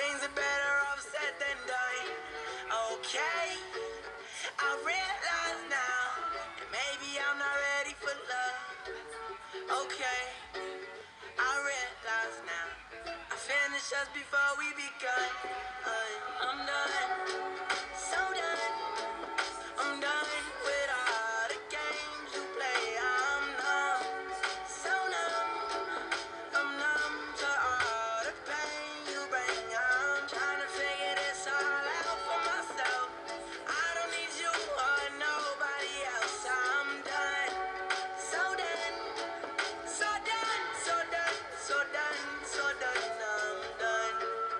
things are better off said than done. Okay, I realize now that maybe I'm not ready for love. Okay, I realize now I finished just before we begun. I'm done, so done. I'm done with all the games you play. I'm numb, so numb. I'm numb to all the pain you bring. I'm trying to figure this all out for myself. I don't need you or nobody else. I'm done, so done, so done, so done, so done, so done. I'm done.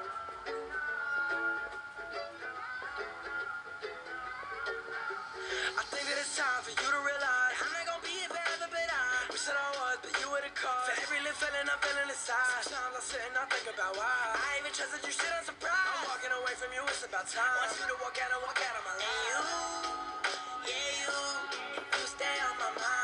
I think that it's time for you to realize I'm not gonna be here forever, but I wish that I was, but you were the cause for every little feeling I'm feeling inside. Sometimes I sit and I think about why I even trusted you, shit, I'm surprised. I'm walking away from you, it's about time. Want you to walk out of my life. And you, yeah, you stay on my mind.